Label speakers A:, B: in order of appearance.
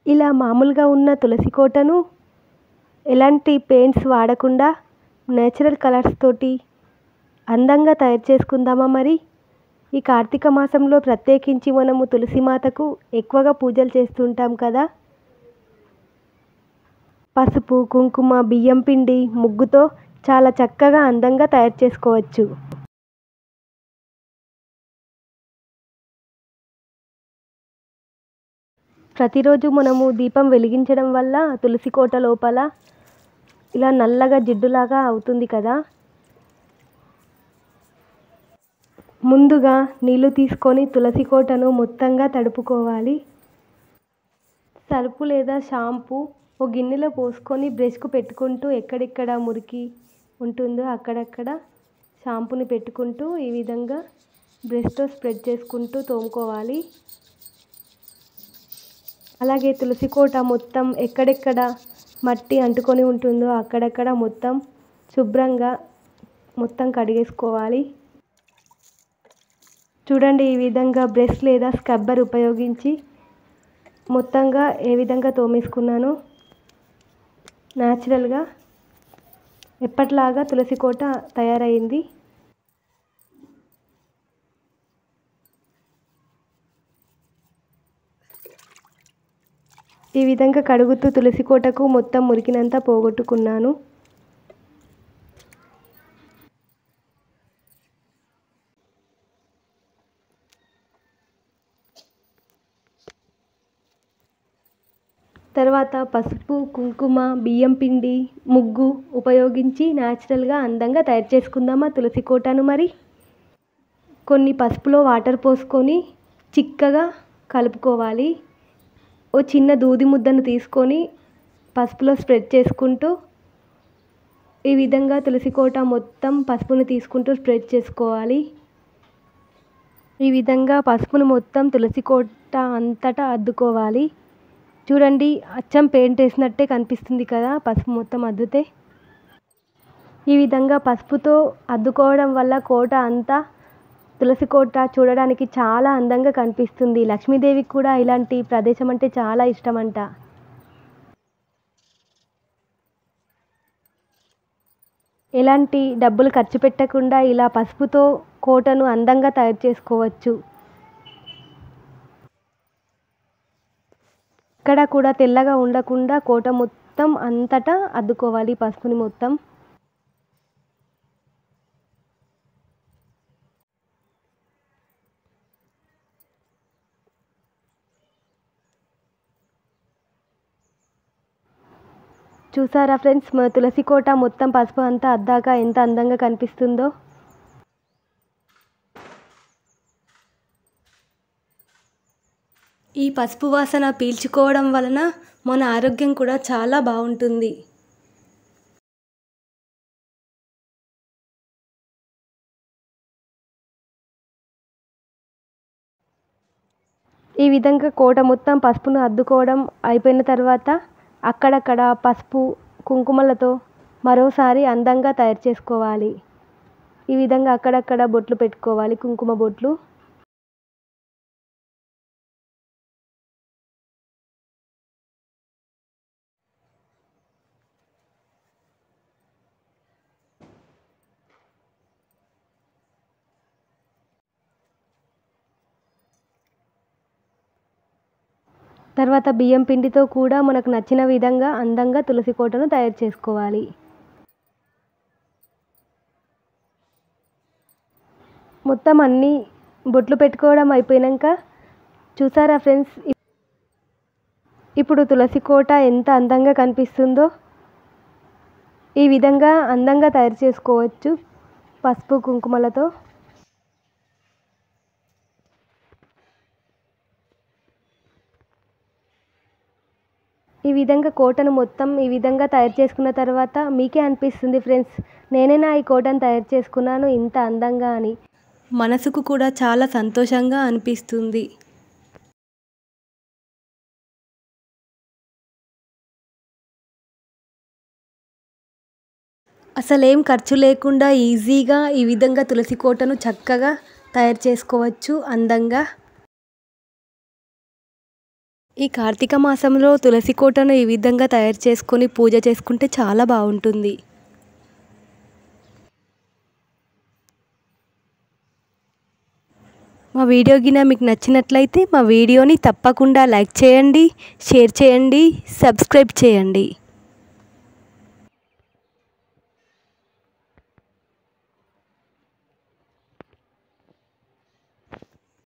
A: ఇలా మామూలుగా ఉన్న తులసి కోటను ఎలాంటి పెయింట్స్ వాడకుండా నేచురల్ కలర్స్ తోటి అందంగా తయారు చేసుకుందామా మరి? ఈ కార్తీక మాసంలో ప్రత్యేకించి మనము తులసి మాతకు ఎక్కువగా పూజలు చేస్తుంటాం కదా! పసుపు, కుంకుమ, బియ్యం పిండి, ముగ్గుతో చాలా చక్కగా అందంగా తయారు చేసుకోవచ్చు. ప్రతిరోజు మనము దీపం వెలిగించడం వల్ల తులసి కోట లోపల ఇలా నల్లగా జిడ్డులాగా అవుతుంది కదా! ముందుగా నీళ్లు తీసుకొని తులసి కోటను మొత్తంగా తడుపుకోవాలి. సర్పు లేదా షాంపూ ఒక గిన్నెలో పోసుకొని బ్రష్కు పెట్టుకుంటూ ఎక్కడెక్కడ మురికి ఉంటుందో అక్కడక్కడ షాంపూని పెట్టుకుంటూ ఈ విధంగా బ్రష్తో స్ప్రెడ్ చేసుకుంటూ తోముకోవాలి. అలాగే తులసి కోట మొత్తం ఎక్కడెక్కడ మట్టి అంటుకొని ఉంటుందో అక్కడక్కడ మొత్తం శుభ్రంగా మొత్తం కడిగేసుకోవాలి. చూడండి, ఈ విధంగా బ్రష్ లేదా స్క్రబ్బర్ ఉపయోగించి మొత్తంగా ఏ విధంగా తోమేసుకున్నానో న్యాచురల్గా ఎప్పటిలాగా తులసి కోట తయారైంది. ఈ విధంగా కడుగుతూ తులసి కోటకు మొత్తం మురికినంతా పోగొట్టుకున్నాను. తర్వాత పసుపు, కుంకుమ, బియ్యం పిండి, ముగ్గు ఉపయోగించి న్యాచురల్గా అందంగా తయారు చేసుకుందామా తులసి కోటను మరి? కొన్ని పసుపులో వాటర్ పోసుకొని చిక్కగా కలుపుకోవాలి. ఓ చిన్న దూది ముద్దను తీసుకొని పసుపులో స్ప్రెడ్ చేసుకుంటూ ఈ విధంగా తులసి కోట మొత్తం పసుపును తీసుకుంటూ స్ప్రెడ్ చేసుకోవాలి. ఈ విధంగా పసుపును మొత్తం తులసి కోట అంతటా అద్దుకోవాలి. చూడండి, అచ్చం పెయింట్ వేసినట్టే కనిపిస్తుంది కదా పసుపు మొత్తం అద్దితే. ఈ విధంగా పసుపుతో అద్దుకోవడం వల్ల కోట అంతా తులసి కోట చూడడానికి చాలా అందంగా కనిపిస్తుంది. లక్ష్మీదేవికి కూడా ఇలాంటి ప్రదేశం అంటే చాలా ఇష్టమంట. ఎలాంటి డబ్బులు ఖర్చు పెట్టకుండా ఇలా పసుపుతో కోటను అందంగా తయారు చేసుకోవచ్చు. ఇక్కడ కూడా తెల్లగా ఉండకుండా కోట మొత్తం అంతటా అద్దుకోవాలి పసుపుని మొత్తం. చూసారా ఫ్రెండ్స్, మన తులసి కోట మొత్తం పసుపు అంతా అద్దాక ఎంత అందంగా కనిపిస్తుందో. ఈ పసుపు వాసన పీల్చుకోవడం వలన మన ఆరోగ్యం కూడా చాలా బాగుంటుంది. ఈ విధంగా కోట మొత్తం పసుపును అద్దుకోవడం అయిపోయిన తర్వాత అక్కడక్కడ పసుపు, కుంకుమలతో మరోసారి అందంగా తయారు చేసుకోవాలి. ఈ విధంగా అక్కడక్కడ బొట్లు పెట్టుకోవాలి, కుంకుమ బొట్లు. తర్వాత బియ్యం పిండితో కూడా మనకు నచ్చిన విధంగా అందంగా తులసి కోటను తయారు చేసుకోవాలి. మొత్తం అన్నీ బొట్లు పెట్టుకోవడం అయిపోయాక చూసారా ఫ్రెండ్స్, ఇప్పుడు తులసి కోట ఎంత అందంగా కనిపిస్తుందో. ఈ విధంగా అందంగా తయారు చేసుకోవచ్చు పసుపు, కుంకుమలతో. ఈ విధంగా కోటను మొత్తం ఈ విధంగా తయారు చేసుకున్న తర్వాత మీకే అనిపిస్తుంది ఫ్రెండ్స్, నేనేనా ఈ కోటను తయారు చేసుకున్నాను ఇంత అందంగా అని. మనసుకు కూడా చాలా సంతోషంగా అనిపిస్తుంది. అసలేం ఖర్చు లేకుండా ఈజీగా ఈ విధంగా తులసి కోటను చక్కగా తయారు చేసుకోవచ్చు అందంగా. ఈ కార్తీక మాసంలో తులసి కోటను ఈ విధంగా తయారు చేసుకొని పూజ చేసుకుంటే చాలా బాగుంటుంది. మా వీడియో గిన మీకు నచ్చినట్లయితే మా వీడియోని తప్పకుండా లైక్ చేయండి, షేర్ చేయండి, సబ్స్క్రైబ్ చేయండి.